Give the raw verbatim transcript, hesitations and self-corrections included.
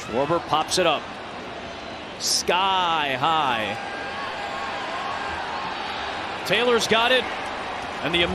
Schwarber pops it up. Sky high. Taylor's got it. And the